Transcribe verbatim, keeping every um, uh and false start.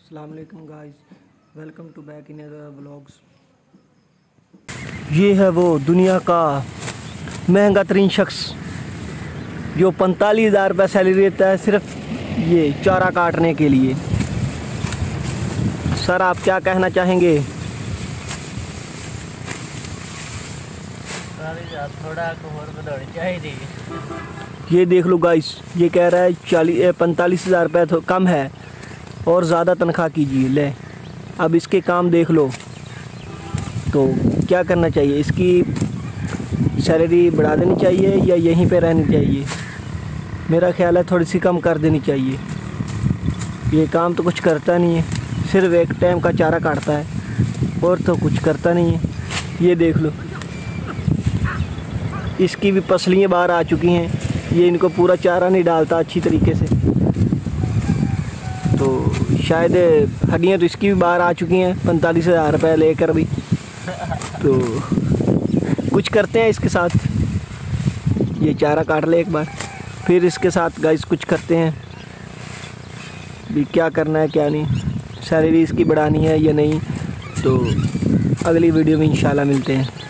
अस्सलाम वालेकुम guys, welcome to back in other vlogs. ये है वो दुनिया का महंगा तरीन शख्स जो पैंतालीस हज़ार रुपये सैलरी देता है सिर्फ ये चारा काटने के लिए। सर आप क्या कहना चाहेंगे? थोड़ा और बढ़ानी चाहिए। ये देख लो गाइस, ये कह रहा है चालीस पैंतालीस हज़ार रुपये तो कम है और ज़्यादा तनख्वाह कीजिए। ले अब इसके काम देख लो, तो क्या करना चाहिए? इसकी सैलरी बढ़ा देनी चाहिए या यहीं पे रहनी चाहिए? मेरा ख्याल है थोड़ी सी कम कर देनी चाहिए। ये काम तो कुछ करता नहीं है, सिर्फ एक टाइम का चारा काटता है और तो कुछ करता नहीं है। ये देख लो, इसकी भी पसलियाँ बाहर आ चुकी हैं। ये इनको पूरा चारा नहीं डालता अच्छी तरीके से, तो शायद हड्डियाँ तो इसकी भी बाहर आ चुकी हैं पैंतालीस हज़ार रुपये लेकर भी। तो कुछ करते हैं इसके साथ, ये चारा काट ले एक बार, फिर इसके साथ गाइस कुछ करते हैं भी क्या करना है क्या नहीं, सैलरी इसकी बढ़ानी है या नहीं। तो अगली वीडियो में इंशाल्लाह मिलते हैं।